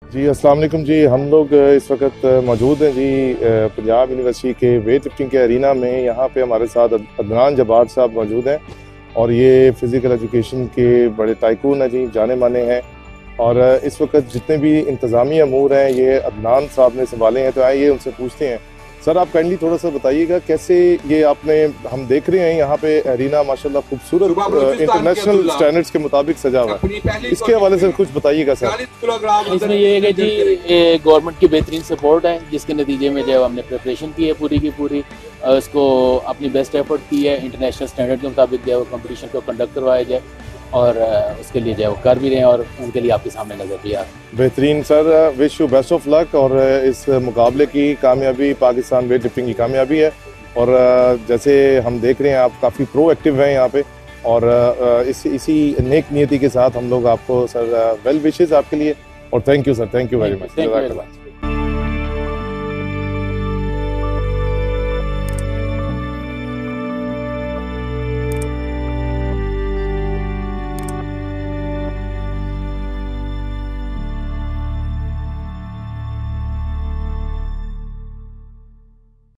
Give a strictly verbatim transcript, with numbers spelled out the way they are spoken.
जी अस्सलाम वालेकुम जी। हम लोग इस वक्त मौजूद हैं जी पंजाब यूनिवर्सिटी के वेट लिफ्टिंग के अरीना में। यहाँ पे हमारे साथ अदनान जब्बार साहब मौजूद हैं और ये फ़िज़िकल एजुकेशन के बड़े टाइकून हैं जी, जाने माने हैं। और इस वक्त जितने भी इंतज़ामी अमूर हैं ये अदनान साहब ने संभाले हैं, तो आइए उनसे पूछते हैं। सर, आप काइंडली थोड़ा सा बताइएगा कैसे ये आपने, हम देख रहे हैं यहाँ पे अरीना माशाल्लाह खूबसूरत इंटरनेशनल स्टैंडर्ड्स के मुताबिक सजा हुआ है, इसके हवाले से कुछ बताइएगा सर। इसमें ये है कि जी गवर्नमेंट की बेहतरीन सपोर्ट है, जिसके नतीजे में जो हमने प्रिपरेशन की है पूरी की पूरी, उसको अपनी बेस्ट एफर्ट की है, इंटरनेशनल स्टैंडर्ड के मुताबिक जो है वो कंपटीशन को कंडक्ट करवाया जाए और उसके लिए जो है वो कर भी रहे हैं और उनके लिए आपके सामने नजर भी आ रहा है। बेहतरीन sir, wish you best of luck और इस मुकाबले की कामयाबी पाकिस्तान वेट लिफ्टिंग की कामयाबी है। और जैसे हम देख रहे हैं आप काफ़ी प्रोएक्टिव हैं यहाँ पे, और इस इसी नेक नियति के साथ हम लोग आपको सर वेल विशेज़ आपके लिए, और thank you sir, thank you very much.